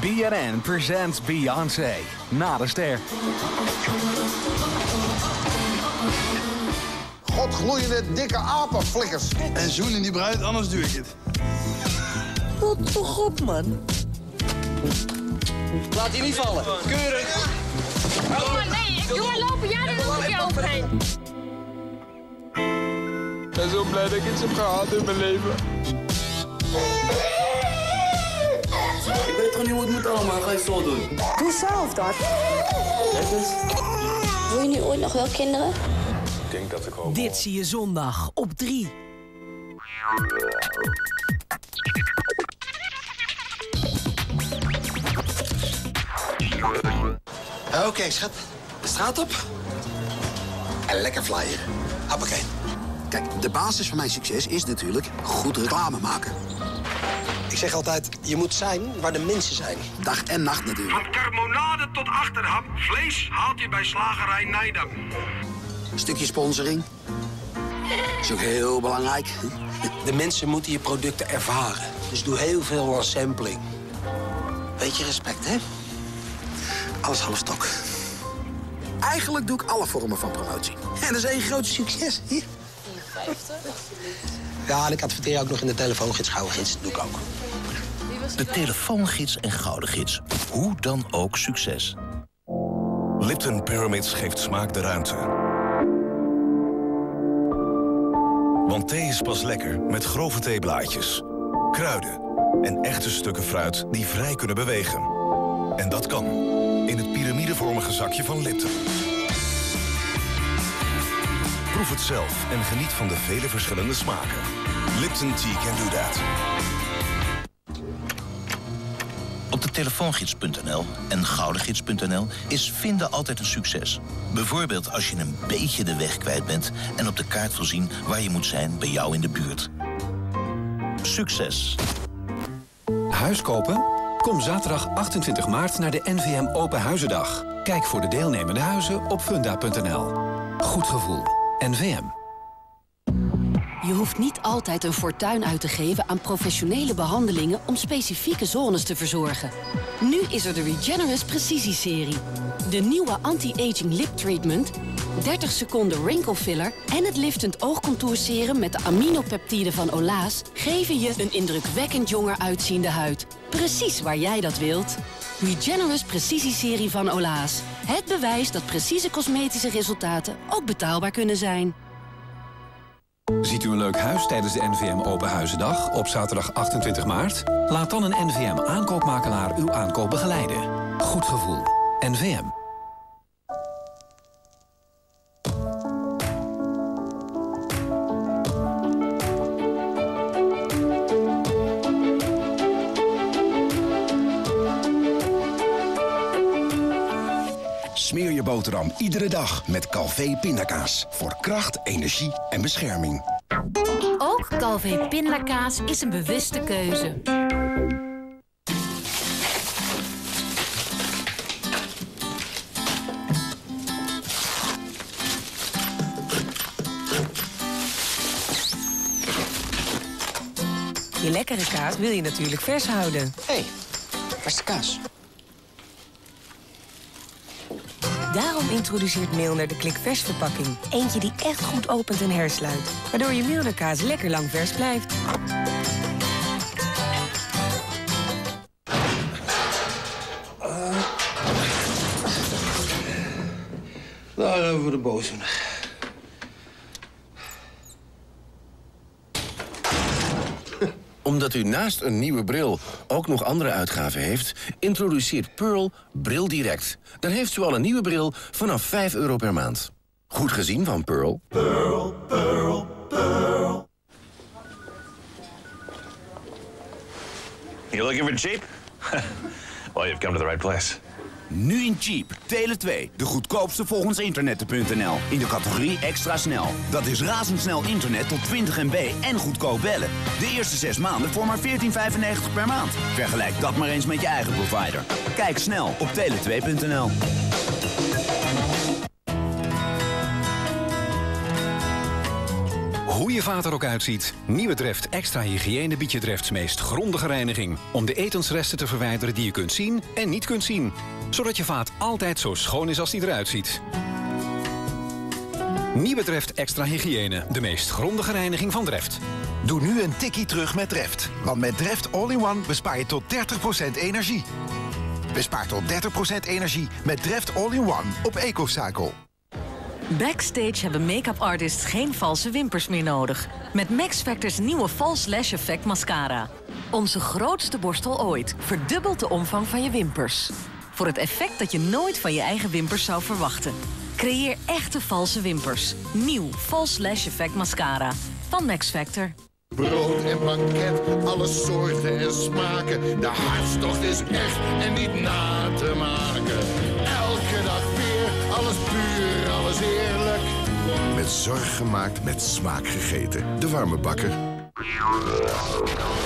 BNN presents Beyoncé. Na de ster. Godgloeiende dikke apenflikkers. En zoenen die bruid, anders doe ik het. Wat toch op, man. Laat die niet vallen. Keurig. Jongen, nee. Jongen, lopen. Ja, daar loop ik je overheen. Ik ben zo blij dat ik iets heb gehad in mijn leven. Ik weet gewoon niet hoe het moet allemaal. Ga je zo doen. Doe zelf dat. Wil je nu ooit nog wel kinderen? Ik denk dat ik ook... Dit zie je zondag op 3. Oké, schat. De straat op. En lekker flyer. Hoppakee. Kijk, de basis van mijn succes is natuurlijk goed reclame maken. Ik zeg altijd, je moet zijn waar de mensen zijn. Dag en nacht natuurlijk. Van carbonade tot achterham. Vlees haalt je bij slagerij Nijdam. Een stukje sponsoring. Is ook heel belangrijk. De mensen moeten je producten ervaren. Dus doe heel veel aan sampling. Beetje respect, hè? Alles half stok. Eigenlijk doe ik alle vormen van promotie. En dat is één groot succes. Hier. 50. Ja, en ik adverteer ook nog in de telefoongids, Gouden Gids. Dat doe ik ook. De telefoongids en Gouden Gids. Hoe dan ook succes. Lipton Pyramids geeft smaak de ruimte. Want thee is pas lekker met grove theeblaadjes, kruiden en echte stukken fruit die vrij kunnen bewegen. En dat kan in het piramidevormige zakje van Lipton. Proef het zelf en geniet van de vele verschillende smaken. Lipton Tea can do that. Op de telefoongids.nl en goudengids.nl is vinden altijd een succes. Bijvoorbeeld als je een beetje de weg kwijt bent en op de kaart wil zien waar je moet zijn bij jou in de buurt. Succes! Huis kopen? Kom zaterdag 28 maart naar de NVM Open Huizendag. Kijk voor de deelnemende huizen op funda.nl. Goed gevoel. NVM. Je hoeft niet altijd een fortuin uit te geven aan professionele behandelingen om specifieke zones te verzorgen. Nu is er de Regenerist Precisie-serie. De nieuwe anti-aging lip treatment, 30 seconden wrinkle filler en het liftend oogcontoursserum met de aminopeptiden van Olaas geven je een indrukwekkend jonger uitziende huid. Precies waar jij dat wilt. Regenerist Precisie-serie van Olaas. Het bewijs dat precieze cosmetische resultaten ook betaalbaar kunnen zijn. Ziet u een leuk huis tijdens de NVM Open Huizendag op zaterdag 28 maart? Laat dan een NVM-aankoopmakelaar uw aankoop begeleiden. Goed gevoel. NVM. Smeer je boterham iedere dag met Calvé pindakaas. Voor kracht, energie en bescherming. Ook Calvé pindakaas is een bewuste keuze. Je lekkere kaas wil je natuurlijk vers houden. Hé, waar is de kaas? Daarom introduceert Milner de klikvers verpakking. Eentje die echt goed opent en hersluit. Waardoor je Milner-kaas lekker lang vers blijft. Daar hebben we de boosdoener. Omdat u naast een nieuwe bril ook nog andere uitgaven heeft, introduceert Pearl Bril Direct. Dan heeft u al een nieuwe bril vanaf €5 per maand. Goed gezien van Pearl. Pearl, Pearl, Pearl. You looking for cheap? Well, you've come to the right place. Nu in Cheap, Tele 2. De goedkoopste volgens internetten.nl. In de categorie extra snel. Dat is razendsnel internet tot 20 MB en goedkoop bellen. De eerste 6 maanden voor maar €14,95 per maand. Vergelijk dat maar eens met je eigen provider. Kijk snel op tele2.nl. Hoe je vaat er ook uitziet, nieuwe Dreft Extra Hygiëne biedt je Drefts meest grondige reiniging. Om de etensresten te verwijderen die je kunt zien en niet kunt zien. Zodat je vaat altijd zo schoon is als die eruit ziet. Nieuwe Dreft Extra Hygiëne, de meest grondige reiniging van Dreft. Doe nu een tikkie terug met Dreft. Want met Dreft All-in-One bespaar je tot 30% energie. Bespaar tot 30% energie met Dreft All-in-One op EcoCycle. Backstage hebben make-up artists geen valse wimpers meer nodig. Met Max Factor's nieuwe False Lash Effect Mascara. Onze grootste borstel ooit verdubbelt de omvang van je wimpers. Voor het effect dat je nooit van je eigen wimpers zou verwachten. Creëer echte valse wimpers. Nieuw False Lash Effect Mascara van Max Factor. Brood en banket, alle soorten en smaken. De hartstocht is echt en niet na te maken. Elke dag weer, alles puur, alles eerlijk. Met zorg gemaakt, met smaak gegeten. De Warme Bakker.